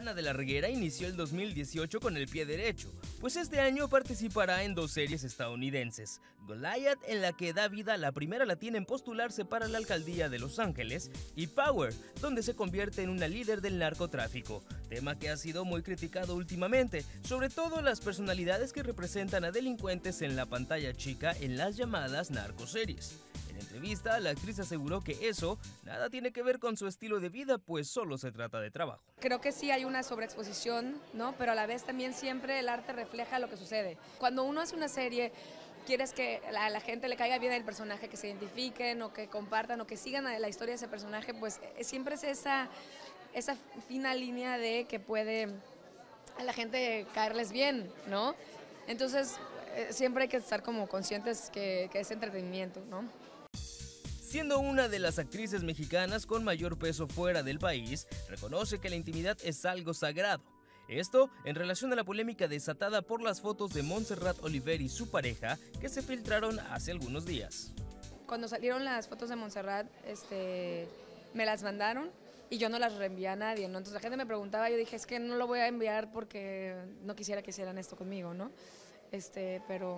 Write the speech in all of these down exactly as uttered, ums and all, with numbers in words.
Ana de la Reguera inició el dos mil dieciocho con el pie derecho, pues este año participará en dos series estadounidenses, Goliath, en la que da vida a la primera latina en postularse para la alcaldía de Los Ángeles, y Power, donde se convierte en una líder del narcotráfico, tema que ha sido muy criticado últimamente, sobre todo las personalidades que representan a delincuentes en la pantalla chica en las llamadas narcoseries. En entrevista, la actriz aseguró que eso nada tiene que ver con su estilo de vida, pues solo se trata de trabajo. Creo que sí hay una sobreexposición, ¿no? Pero a la vez también siempre el arte refleja lo que sucede. Cuando uno hace una serie, quieres que a la gente le caiga bien el personaje, que se identifiquen o que compartan o que sigan la historia de ese personaje, pues siempre es esa, esa fina línea de que puede a la gente caerles bien, ¿no? Entonces, siempre hay que estar como conscientes que, que es entretenimiento, ¿no? Siendo una de las actrices mexicanas con mayor peso fuera del país, reconoce que la intimidad es algo sagrado. Esto en relación a la polémica desatada por las fotos de Montserrat Oliver y su pareja que se filtraron hace algunos días. Cuando salieron las fotos de Montserrat, este, me las mandaron y yo no las reenvié a nadie, ¿no? Entonces la gente me preguntaba, yo dije, es que no lo voy a enviar porque no quisiera que hicieran esto conmigo, ¿no? Este, pero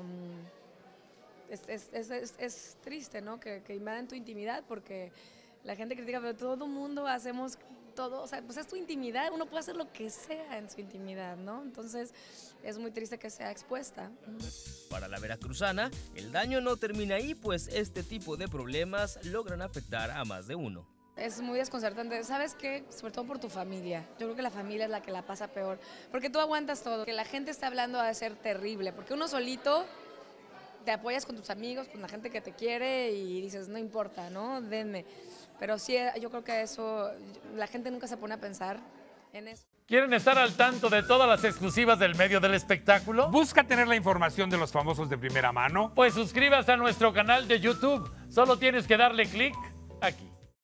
es, es, es, es, es triste, ¿no? Que, que invadan tu intimidad porque la gente critica, pero todo el mundo hacemos todo, o sea, pues es tu intimidad, uno puede hacer lo que sea en su intimidad, ¿no? Entonces es muy triste que sea expuesta. Para la veracruzana, el daño no termina ahí, pues este tipo de problemas logran afectar a más de uno. Es muy desconcertante, ¿sabes qué? Sobre todo por tu familia. Yo creo que la familia es la que la pasa peor, porque tú aguantas todo. Que la gente esté hablando ha de ser terrible, porque uno solito te apoyas con tus amigos, con la gente que te quiere y dices, no importa, ¿no? Denme. Pero sí, yo creo que eso, la gente nunca se pone a pensar en eso. ¿Quieren estar al tanto de todas las exclusivas del medio del espectáculo? ¿Busca tener la información de los famosos de primera mano? Pues suscríbase a nuestro canal de YouTube. Solo tienes que darle clic aquí.